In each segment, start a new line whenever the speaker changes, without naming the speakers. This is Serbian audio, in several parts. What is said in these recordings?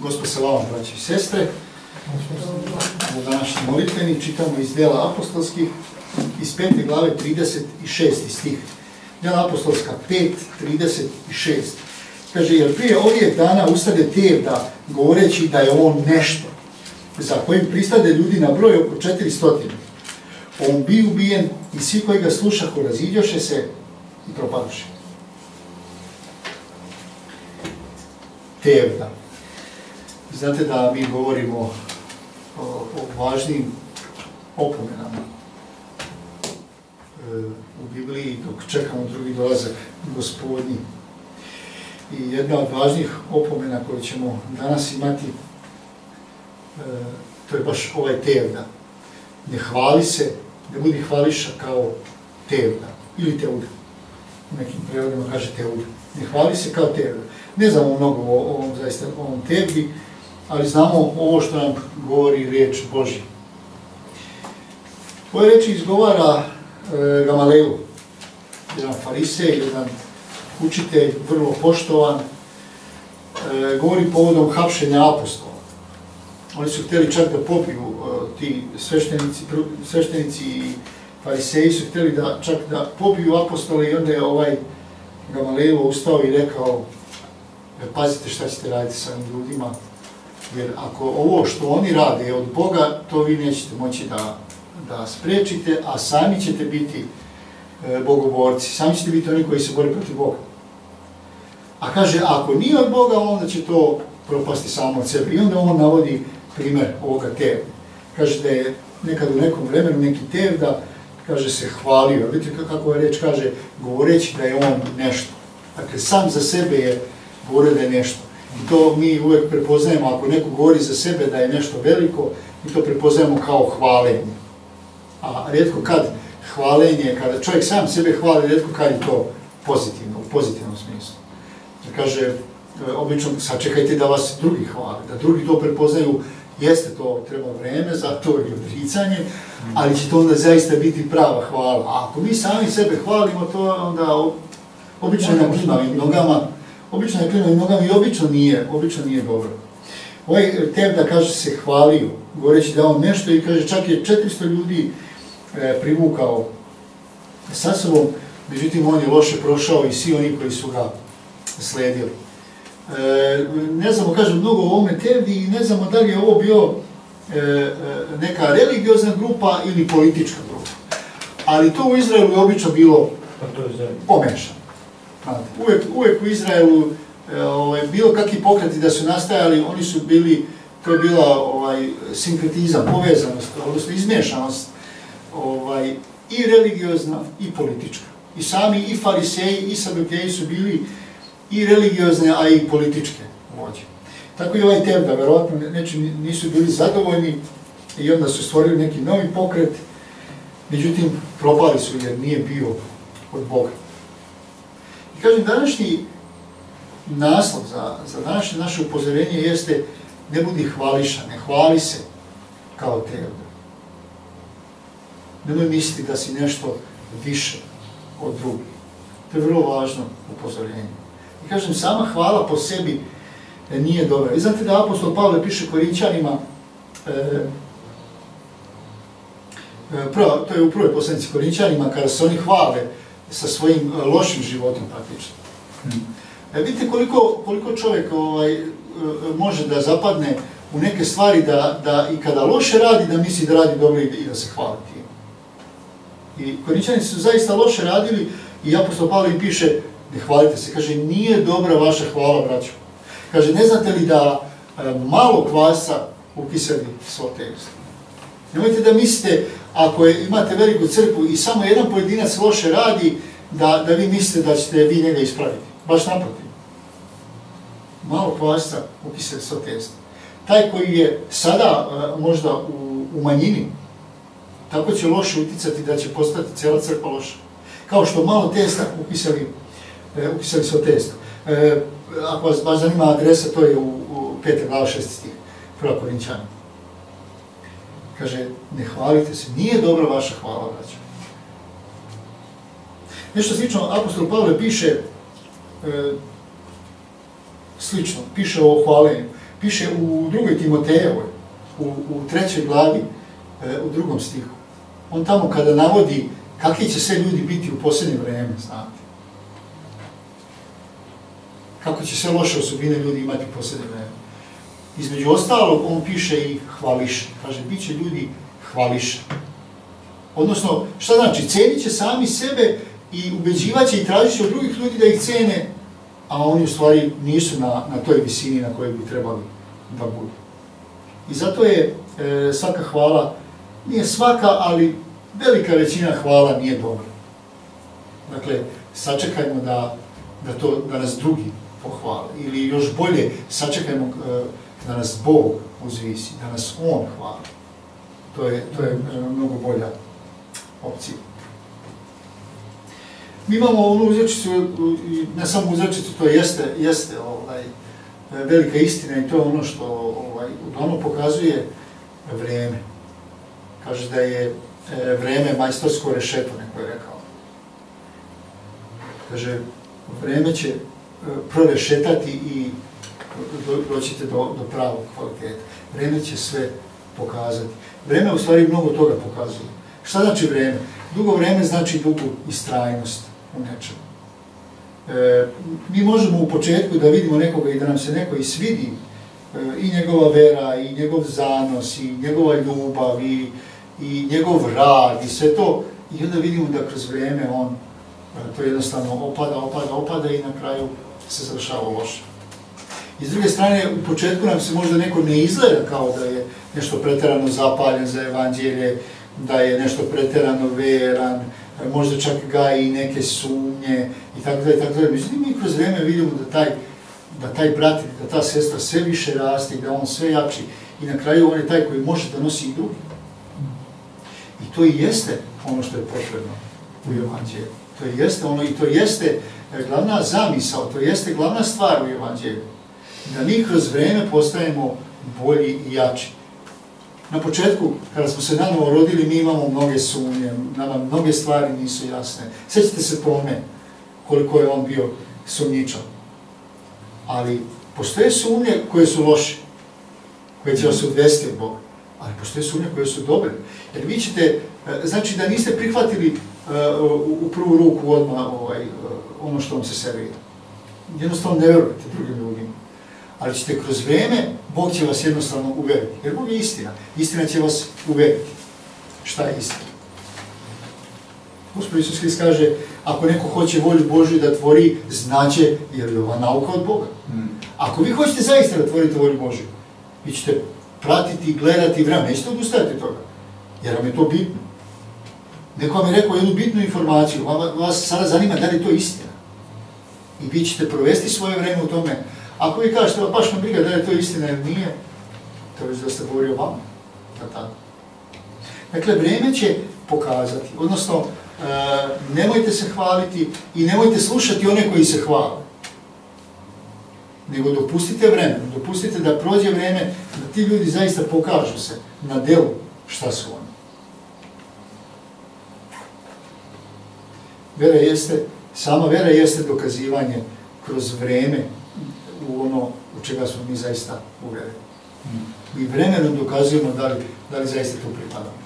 Gospod se vama, braći i sestre. U današnji molitveni čitamo iz Djela apostolskih, iz 5. glave 36. stih. Djela apostolska 5:36. Kaže, jer prije ovih dana ustade Tevda, govoreći da je on nešto, za kojim pristade ljudi na broj oko 400. On bi ubijen i svi koji ga slušahu raziđoše se i propadoše. Tevda. Znate da mi govorimo o važnim opomenama u Bibliji dok čekamo drugi dolazak Gospodnji. I jedna od važnih opomena koju ćemo danas imati, to je baš ovaj Tevda. Ne hvali se, ne budi hvališa kao Tevda ili Teuda. U nekim prevodima kaže Teuda. Ne hvali se kao Tevda. Ne znamo mnogo o ovom Tevdi, ali znamo ovo što nam govori riječ Božja. Ove reči izgovara Gamalelu, jedan farisej, jedan učitelj, vrlo poštovan, govori povodom hapšenja apostola. Oni su htjeli čak da pobiju, ti sveštenici i fariseji su htjeli čak da pobiju apostole i onda je ovaj Gamalelu ustao i rekao, pazite šta ćete raditi sa ovim ljudima, jer ako ovo što oni rade je od Boga, to vi nećete moći da spriječite, a sami ćete biti bogoborci, sami ćete biti oni koji se bore protiv Boga. A kaže, ako nije od Boga, onda će to propasti samo od sebe. I onda on navodi primjer ovoga Tevda. Kaže da je nekad u nekom vremenu neki Tevda, kaže, se hvalio. Vidite kako je reč kaže, govoreći da je on nešto. Dakle, sam za sebe je govorio da je nešto. I to mi uvijek prepoznajemo, ako neko govori za sebe da je nešto veliko, mi to prepoznajemo kao hvalenje. A rijetko kad hvalenje, kada čovjek sam sebe hvali, rijetko kad je to pozitivno, u pozitivnom smislu. Kaže, obično, sačekajte da vas drugi hvale, da drugi to prepoznaju, jeste to, treba vreme za to i odricanje, ali će to onda zaista biti prava hvala. A ako mi sami sebe hvalimo, to onda obično je na klimavim nogama, i obično nije dobro. Ovaj Tevda, kaže, se hvalio, govoreći da on nešto i kaže, čak je 400 ljudi privukao sa sobom, međutim on je loše prošao i svi oni koji su ga sledili. Ne znamo, kažem, mnogo o ovome Tevdi i ne znamo da li je ovo bio neka religiozna grupa ili politička grupa. Ali to u Izraelu je obično bilo pomešano. Uvijek u Izraelu bilo kakvi pokreti da su nastajali, oni su bili, to je bila sinkretizam, povezanost, odnosno izmješanost i religiozna i politička. I sami i fariseji i sadukeji su bili i religiozne, a i političke vođe. Tako i ovaj Tevda, verovatno nisu bili zadovoljni i onda su stvorili neki novi pokret, međutim propali su jer nije bio od Boga. I kažem, današnji naslov za današnje naše upozorenje jeste ne budi hvališa, ne hvali se kao Tevda. Nemoj misliti da si nešto više od drugih. To je vrlo važno upozorenje. I kažem, sama hvala po sebi nije dobra. I znate da apostol Pavle piše Korinćanima, to je u prvoj poslanici Korinćanima, kada se oni hvale sa svojim lošim životom praktično. Vidite koliko čovjek može da zapadne u neke stvari da i kada loše radi, da misli da radi dobro i da se hvali tim. I Korinćani su zaista loše radili i apostol Pavle im piše, ne hvalite se, kaže, nije dobra vaša hvala, braćo. Kaže, ne znate li da malo kvasa ukiseli svo testo? Nemojte da mislite, ako imate veliku crkvu i samo jedan pojedinac loše radi, da vi mislite da ćete vi njega ispraviti. Baš naprotiv. Malo kvasa ukiseli svo testo. Taj koji je sada možda u manjini, tako će loše uticati da će postati cijela crkva loša. Kao što malo testa ukiseli svo testo. Ako vas baš zanima adresa, to je u 5. glava 6. stih, 1. Korinćana. Kaže, ne hvalite se, nije dobra vaša hvala, braćo. Nešto slično, apostol Pavle piše slično, piše o hvalenju. Piše u 2. Timotejevoj, u 3. glavi, u 2. stihu. On tamo kada navodi kakvi će sve ljudi biti u posljednje vreme, znate. Kako će sve loše osobine ljudi imati u posljednje vreme. Između ostalog, on piše i hvališe. Kaže, bit će ljudi hvališe. Odnosno, šta znači? Cenit će sami sebe i ubeđivat će i tražit će od drugih ljudi da ih cene, a oni u stvari nisu na toj visini na kojoj bi trebali da budu. I zato je svaka hvala, nije svaka, ali velika većina hvala nije dobra. Dakle, sačekajmo da nas drugi pohvale. Ili još bolje, sačekajmo da nas Bog uzvisi, da nas On hvali. To je mnogo bolja opcija. Mi imamo onu uzrečicu, ne samo uzrečicu, to jeste velika istina i to je ono što ono pokazuje vreme. Kaže da je vreme majstorsko rešeto, neko je rekao. Kaže, vreme će prorešetati i doćete do pravog kvaliteta. Vreme će sve pokazati. Vreme u stvari mnogo toga pokazuje. Šta znači vreme? Dugo vreme znači dugu istrajnost u nečemu. Mi možemo u početku da vidimo nekoga i da nam se neko isvidi, i njegova vera, i njegov zanos, i njegova ljubav, i njegov rad, i sve to. I onda vidimo da kroz vreme on to jednostavno opada i na kraju se završava loše. I s druge strane, u početku nam se možda neko ne izgleda kao da je nešto preterano zapaljen za evanđelje, da je nešto preterano veran, možda čak gaji i neke sumnje i tako dalje. Međutim, mi kroz vreme vidimo da taj brat, da ta sestra sve više raste, da on sve jači i na kraju on je taj koji može da nosi i drugi. I to i jeste ono što je potrebno u evanđelju. To jeste glavna zamisao, to jeste glavna stvar u evanđelju. Da mi kroz vreme postajemo bolji i jači. Na početku, kada smo se nanovo rodili, mi imamo mnoge sumnje, nama mnoge stvari nisu jasne. Sjećate se Tome, koliko je on bio sumnjičan. Ali postoje sumnje koje su loše, koje će vas odvesti od Boga. Ali postoje sumnje koje su dobre. Jer vi ćete, znači da niste prihvatili u prvu ruku odmah ono što vam se servira. Jednostavno ne verujete drugim ljudima. Ali ćete kroz vreme, Bog će vas jednostavno uveriti. Jer Bog je istina. Istina će vas uveriti. Šta je istina? Gospod Isus Hrist kaže, ako neko hoće volju Božju da tvori, znaće, jer je ova nauka od Boga. Ako vi hoćete zaista da tvorite volju Božju, vi ćete pratiti, gledati vreme, nećete odustajati od toga. Jer vam je to bitno. Neko vam je rekao jednu bitnu informaciju, vas sada zanima da li je to istina. I vi ćete provesti svoje vreme u tome. Ako vi kažete, baš me briga da li je to istina ili nije, to već dosta govori o vama. Dakle, vreme će pokazati, odnosno, nemojte se hvaliti i nemojte slušati one koji se hvale. Nego dopustite vreme, dopustite da prođe vreme, da ti ljudi zaista pokažu se na delu šta su oni. Sama vera jeste dokazivanje kroz vreme u ono u čega smo mi zaista uvjereni. Mi vremenom dokazujemo da li zaista to pripadamo.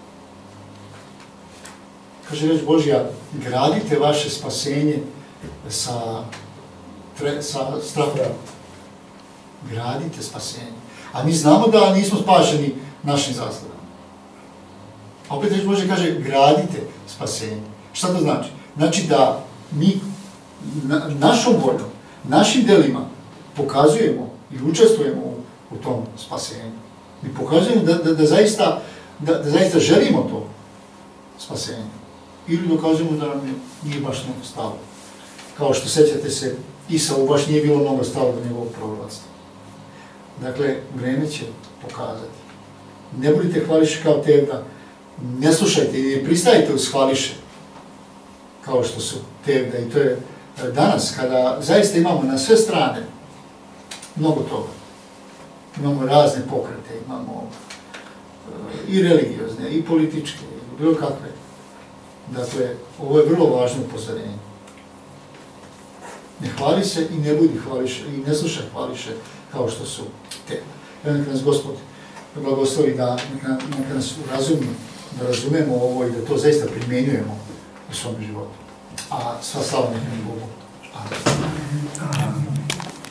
Kaže reč Božja, gradite vaše spasenje sa strahom. Gradite spasenje. A mi znamo da nismo spašeni našim zaslugama. A opet reč Božja kaže, gradite spasenje. Šta to znači? Znači da mi našom voljom, našim delima pokazujemo i učestvujemo u tom spasenju. Mi pokazujemo da zaista želimo to spasenje. Ili dokazujemo da nam nije baš mnogo stalo. Kao što sećate se, Isau baš nije bilo mnogo stalo do njegovog proročanstva. Dakle, vreme će pokazati. Ne budite hvališe kao Tevda, ne slušajte i ne pristajte uz hvališe kao što su Tevda. I to je danas, kada zaista imamo na sve strane mnogo toga. Imamo razne pokrete, imamo i religiozne, i političke, i bilo kakve. Dakle, ovo je vrlo važno upozorenje. Ne hvali se i ne budi hvališe, i ne slušaj hvališe kao što su te. Neka nas Gospod blagoslovi da neka nas urazumi, da razumemo ovo i da to zaista primjenjujemo u svom životu. A sva slava neka mi Bogu. Amen.